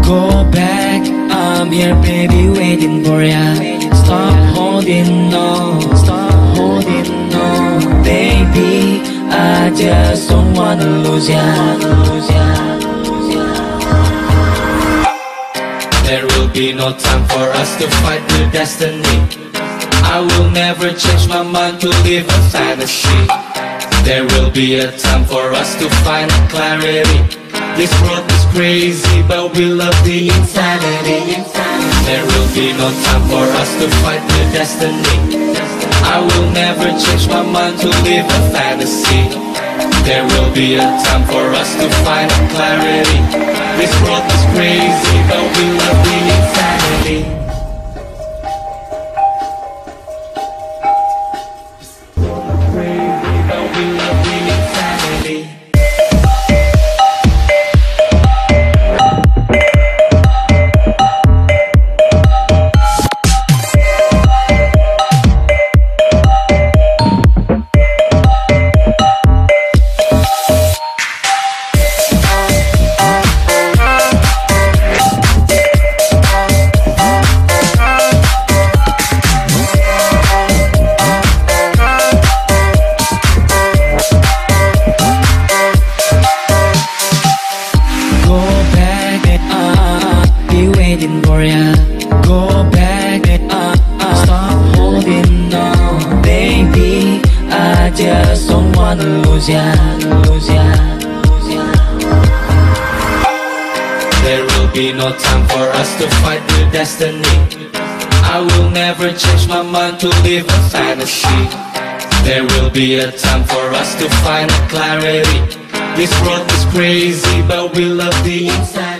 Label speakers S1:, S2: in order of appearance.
S1: Go back, I'm here baby waiting for ya. Stop holding on, stop holding on. Baby, I just don't wanna lose ya. There will be no time for us to fight the destiny. I will never change my mind to live a fantasy. There will be a time for us to find clarity. This world is crazy, but we love the insanity. There will be no time for us to fight the destiny. I will never change my mind to live a fantasy. There will be a time for us to find clarity. This world is crazy, but we love the insanity. Crazy, but we love the insanity. Go back, stop holding on. Baby, I just don't wanna lose ya. There will be no time for us to fight the destiny. I will never change my mind to live a fantasy. There will be a time for us to find clarity. This world is crazy, but we love the inside.